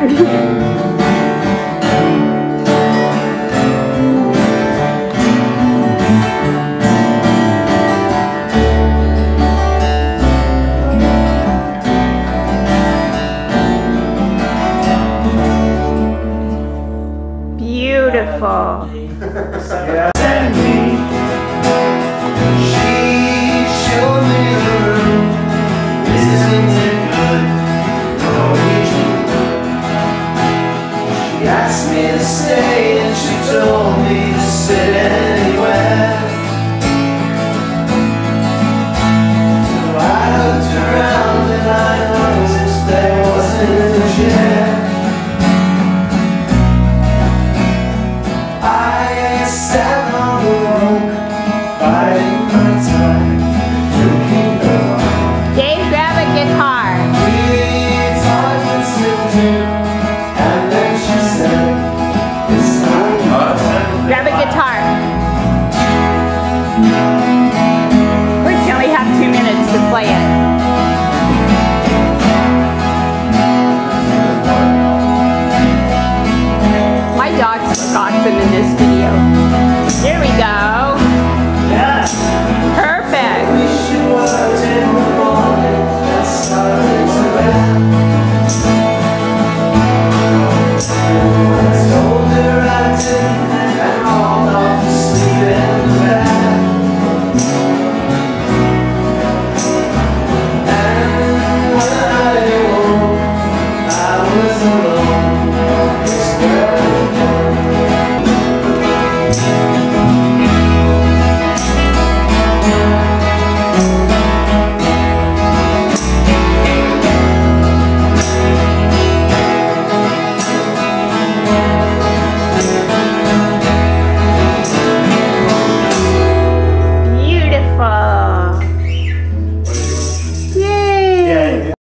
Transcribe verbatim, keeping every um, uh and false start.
Beautiful. Yeah. She showed me the room. Isn't it good? Norwegian. She asked me to stay and she told me to sit anywhere. So I looked around and I noticed there wasn't a chair. Sat on the rope, biting my time, drinking the wine. Dave, grab a guitar. We talked and sipped too, and then she said, "It's not my time." Grab a guitar. We only have two minutes to play it. My dogs look awesome in this video. Here we go. Yeah. Perfect. We should work in the morning and started to rap. I told her I didn't and rolled off to sleep in the bed. And when I awoke, I was alone.